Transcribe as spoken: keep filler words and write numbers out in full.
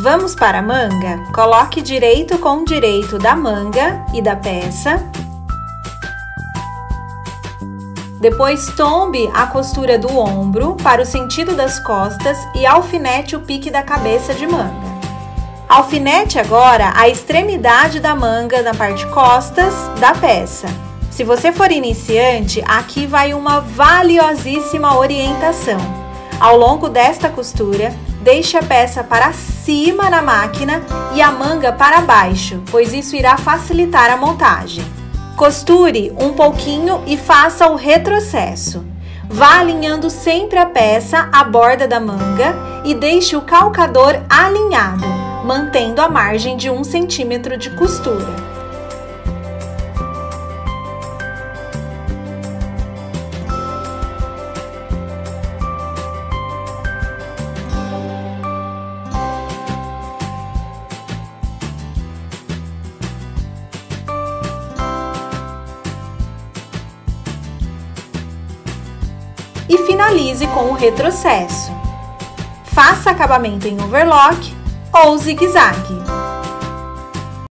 Vamos para a manga? Coloque direito com direito da manga e da peça. Depois tombe a costura do ombro para o sentido das costas e alfinete o pique da cabeça de manga. Alfinete agora a extremidade da manga na parte costas da peça. Se você for iniciante, aqui vai uma valiosíssima orientação. Ao longo desta costura, deixe a peça para cima na máquina e a manga para baixo, pois isso irá facilitar a montagem. Costure um pouquinho e faça o retrocesso. Vá alinhando sempre a peça à borda da manga e deixe o calcador alinhado, mantendo a margem de um centímetro de costura. E finalize com o retrocesso. Faça acabamento em overlock ou zigue-zague.